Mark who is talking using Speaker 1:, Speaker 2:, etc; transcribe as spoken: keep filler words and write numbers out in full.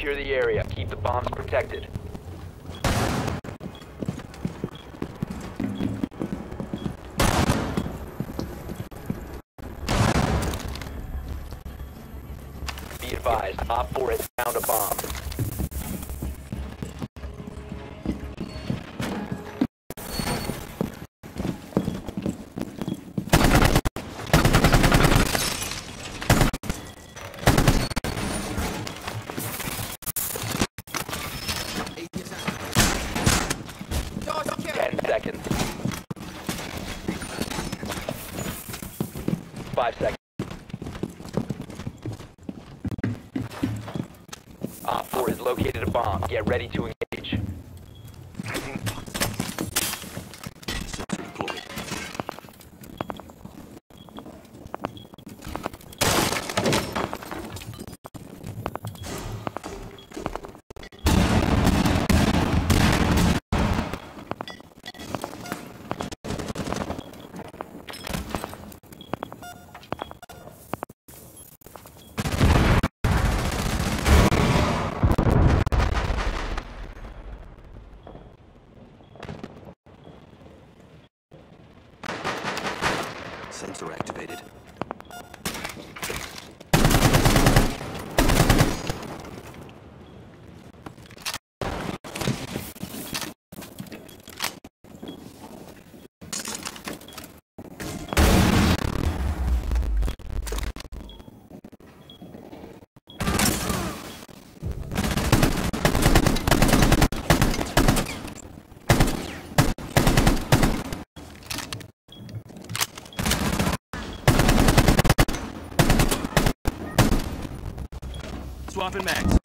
Speaker 1: Secure the area. Keep the bombs protected. Be advised, Op four has found a bomb. Ten seconds. Five seconds. Op four has located a bomb. Get ready to engage.
Speaker 2: Sensor activated.
Speaker 3: Swapping mags.